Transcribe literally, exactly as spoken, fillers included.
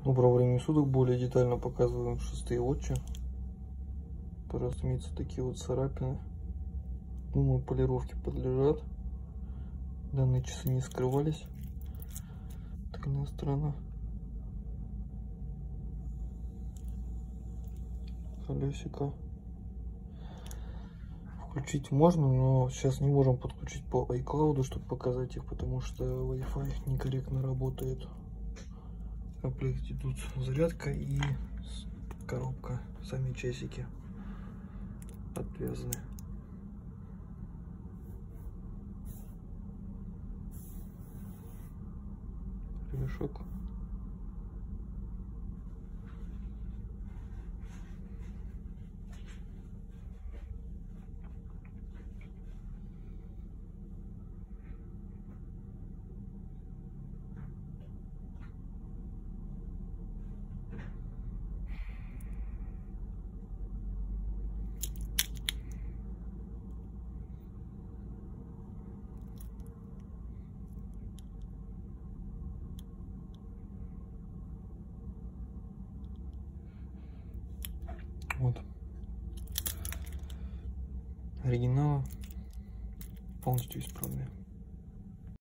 Доброго времени суток. Более детально показываем шестые вотчи. Разумеется, такие вот царапины. Думаю, полировке подлежат. Данные часы не скрывались. Тыльная сторона. Колесико. Включить можно, но сейчас не можем подключить по iCloud, чтобы показать их, потому что Wi-Fi некорректно работает. В комплекте идут зарядка и коробка. Сами часики отвязаны. Ремешок. Вот. Оригинал полностью исправный.